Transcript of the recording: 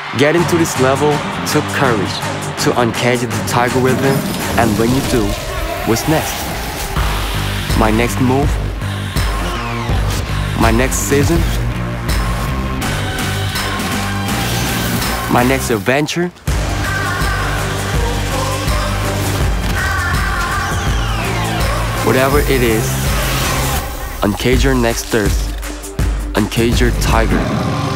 Getting to this level took courage to uncage the tiger within, and when you do, what's next? My next move? My next season? My next adventure? Whatever it is, uncage your next thirst, uncage your tiger.